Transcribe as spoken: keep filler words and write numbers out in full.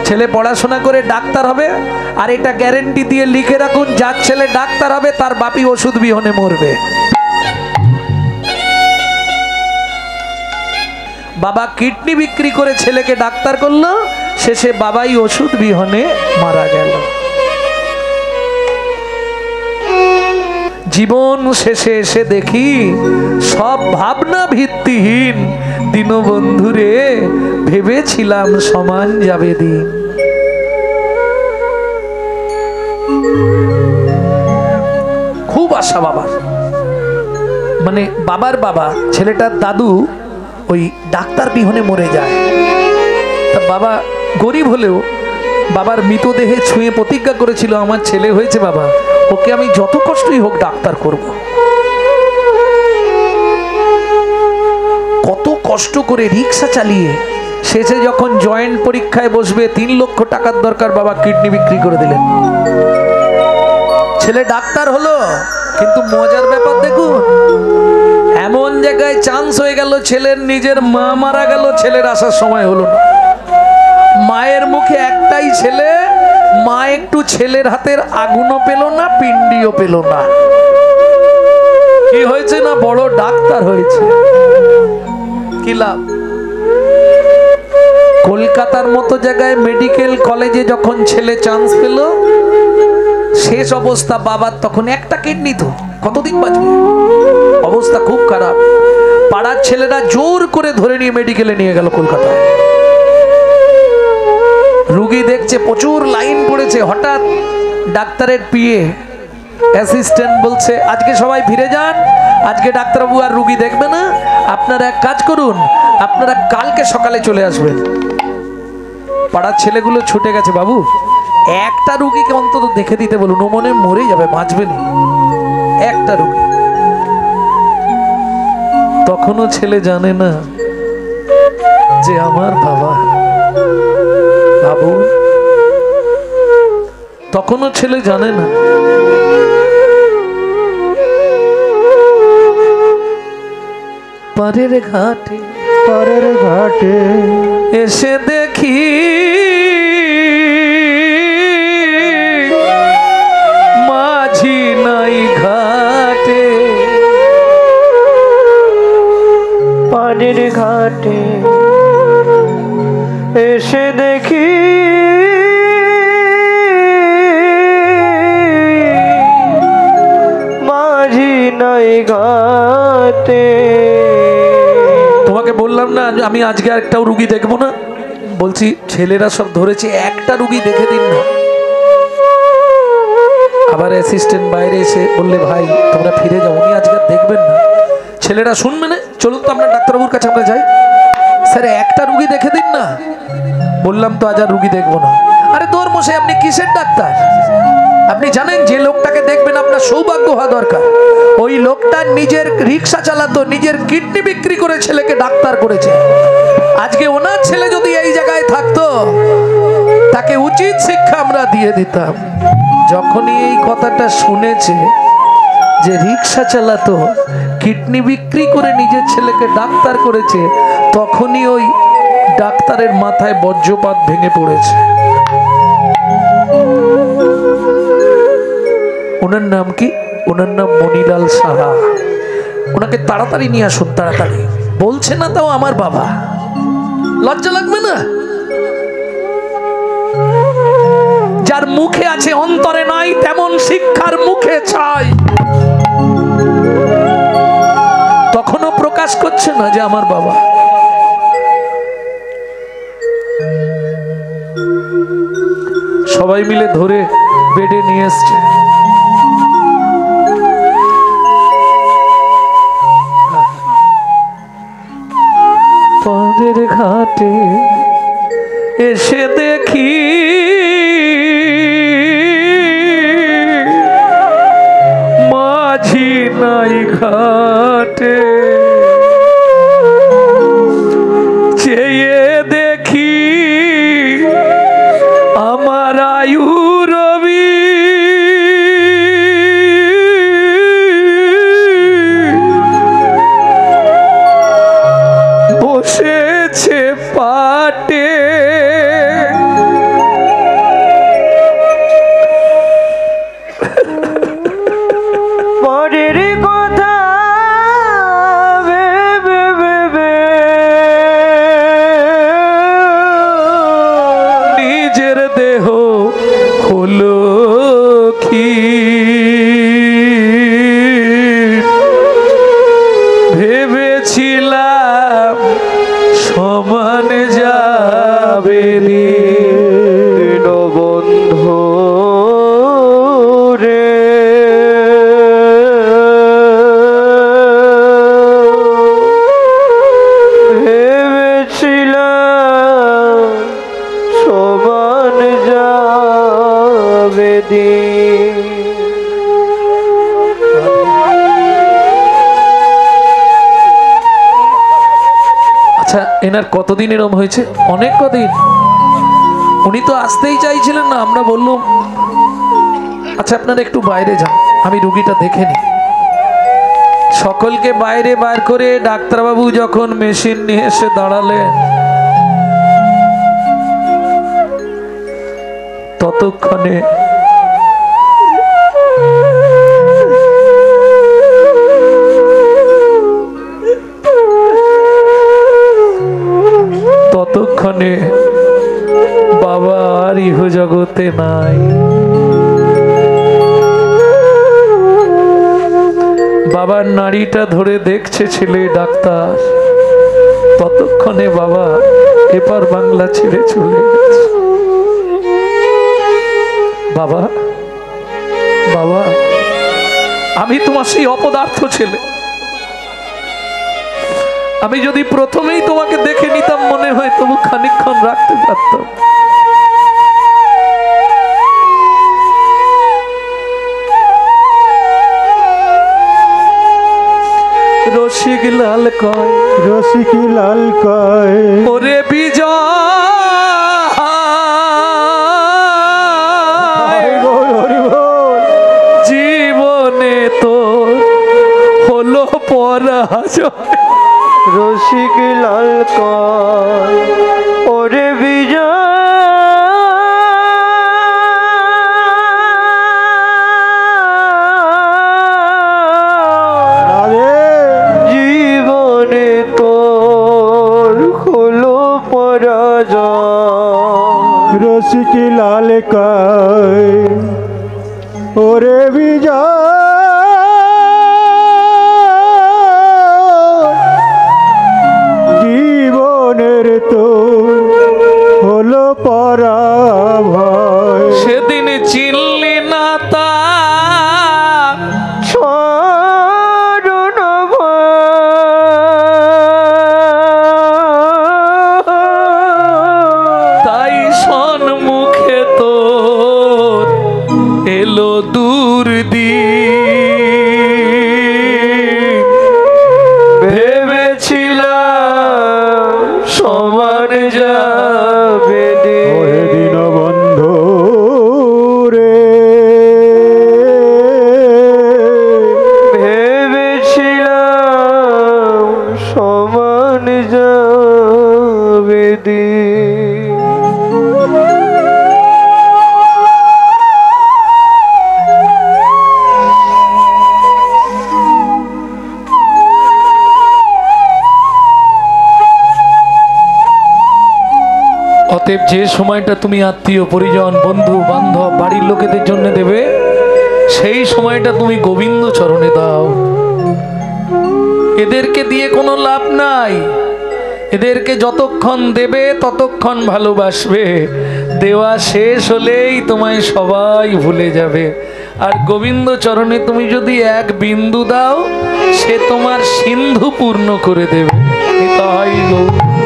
ছেলে পড়াশোনা করে ডাক্তার হবে, আর এটা গ্যারেন্টি দিয়ে লিখে রাখুন, যার ছেলে ডাক্তার হবে তার বাপি ওষুধ বিহনে মরবে। বাবা কিডনি বিক্রি করে ছেলেকে ডাক্তার করলো, শেষে বাবাই ওষুধ বিহনে মারা গেল। জীবন শেষে এসে দেখি সব ভাবনা ভিত্তিহীন। দীনবন্ধুরে ভেবেছিলাম সমান যাবে দিন। খুব আশা বাবার, মানে বাবার বাবা, ছেলেটার দাদু ওই ডাক্তার বিহনে মরে যায়। তা বাবা গরিব হলেও বাবার মৃতদেহে ছুঁয়ে প্রতিজ্ঞা করেছিল, আমার ছেলে হয়েছে বাবা, ওকে আমি যত কষ্টই হোক ডাক্তার করব। কত কষ্ট করে রিক্সা চালিয়ে শেষে যখন জয়েন্ট পরীক্ষায় বসবে, তিন লক্ষ টাকার দরকার, বাবা কিডনি বিক্রি করে দিলেন। ছেলে ডাক্তার হলো, কিন্তু মজার ব্যাপার দেখুন, এমন জায়গায় চান্স হয়ে গেল, ছেলের নিজের মা মারা গেল, ছেলের আসার সময় হলো না। মায়ের মুখে একটাই ছেলে, মা একটু ছেলের হাতের আগুনও পেল না, পিণ্ডিও পেল না। কি হয়েছে না, বড় ডাক্তার হয়েছে, কি লাভ? কলকাতার মতো জায়গায় মেডিকেল কলেজে যখন ছেলে চান্স পেল, শেষ অবস্থা বাবার তখন একটা কিডনি, তো কতদিন বাঁচবে? অবস্থা খুব খারাপ। পাড়ার ছেলেরা জোর করে ধরে নিয়ে মেডিকেলে নিয়ে গেল কলকাতায়। রুগী দেখছে, প্রচুর লাইন পড়েছে। হঠাৎ ডাক্তারের পিএ অ্যাসিস্ট্যান্ট বলছে, আজকে সবাই ফিরে যান, আজকে ডাক্তারবাবু আর রুগী দেখবে না, আপনারা এক কাজ করুন, আপনারা কালকে সকালে চলে আসবেন। পাড়ার ছেলেগুলো ছুটে গেছে, বাবু একটা রুগীকে অন্তত দেখে দিতে বলুন, ও মনে মরে যাবে, বাঁচবে না, একটা রুগী। তখনও ছেলে জানে না যে আমার বাবা। বাবু তখনও ছেলে জানে না। পারের ঘাটে পারের ঘাটে এসে দেখি মাঝি নাই ঘাটে। পারের ঘাটে এসে দেখি মাঝি নাই ঘাটে। তোমাকে বললাম না আমি আজকে একটাও রুগী দেখবো না, বলছি ছেলেরা সব ধরেছে, একটা রুগী দেখে দিন না। আবার অ্যাসিস্ট্যান্ট বাইরে এসে বললে, ভাই তোমরা ফিরে যাও, উনি আজকে দেখবেন না। ছেলেরা শুনবে না, চলুন তো আমরা ডাক্তারবাবুর কাছে আমরা যাই। স্যার একটা রুগী দেখে দিন না। বললাম তো আজ আর রুগী দেখবো না। আরে তোর মশাই আপনি কিসের ডাক্তার? আপনি জানেন যে লোকটাকে দেখবেন আপনার সৌভাগ্য হওয়া দরকার। ওই লোকটা নিজের রিক্সা চালাতো, নিজের কিডনি বিক্রি করে ছেলেকে ডাক্তার করেছে। আজকে ওনার ছেলে যদি এই জায়গায় থাকতো, তাকে উচিত শিক্ষা আমরা দিয়ে দিতাম। যখনই এই কথাটা শুনেছে যে রিক্সা চালাতো, কিডনি বিক্রি করে নিজের ছেলেকে ডাক্তার করেছে, তখনই ওই ডাক্তারের মাথায় বজ্রপাত ভেঙে পড়েছে। ওনার নাম কি? ওনার নাম মনিলাল সাহা। ওনাকে তাড়াতাড়ি নিয়ে আসুন, তাড়াতাড়ি। বলছে না তাও আমার বাবা, লজ্জা লাগবে না? যার মুখে আছে অন্তরে নাই, তেমন শিক্ষার মুখে চাই। তখনও প্রকাশ করছে না যে আমার বাবা। সবাই মিলে ধরে বেডে নিয়ে এসছে। পাদের ঘাটে এসে দেখি মাঝি নাই ঘাটে। চেয়ে দেখি আমার আয়ু রবি, বসেছে পাটে। সমান যাবে দিন। আচ্ছা এনার কতদিন এরম হয়েছে? অনেক কদিন। উনি তো আসতেই চাইছিলেন না, আমরা বললাম আচ্ছা আপনারা একটু বাইরে যান, আমি রুগীটা দেখে নিই। সকলকে বাইরে বার করে ডাক্তারবাবু যখন মেশিন নিয়ে এসে দাঁড়ালেন, ততক্ষণে ততক্ষণে বাবা আর ইহ জগতে নাই। বাবার নাড়িটা ধরে দেখছে ছেলে ডাক্তার, ততক্ষণে বাবা এপার বাংলা ছেড়ে চলে গেছে। বাবা বাবা আমি তোমার সেই অপদার্থ ছেলে, আমি যদি প্রথমেই তোমাকে দেখে নিতাম মনে হয় তবু খানিকক্ষণ রাখতে পারতাম। রসিক লাল কয়, রসিক লাল কয়, ওরে বিজয় জীবনে তোর হলো পরাজয়। রসিক লাল কয়, ওরে বিজয় জীবনে তোর হলো পরাজয়। রসিক লাল কয়, ওরে বিজয় জীবনের তো হলো পরাভয়। সেদিন চিনলি না তা ছড়ন তাই সন্মুখে তোর এলো দুর্দিন। ভেবেছিলাম সমান যাবে দিন বন্ধু রে, ভেবেছিলাম সমান যাবে দিন। অতএব যে সময়টা তুমি আত্মীয় পরিজন বন্ধু বান্ধব বাড়ির লোকেদের জন্য দেবে, সেই সময়টা তুমি গোবিন্দ চরণে দাও। এদেরকে দিয়ে কোনো লাভ নাই, এদেরকে যতক্ষণ দেবে ততক্ষণ ভালোবাসবে, দেওয়া শেষ হলেই তোমায় সবাই ভুলে যাবে। আর গোবিন্দ চরণে তুমি যদি এক বিন্দু দাও, সে তোমার সিন্ধু পূর্ণ করে দেবে। তাই গো।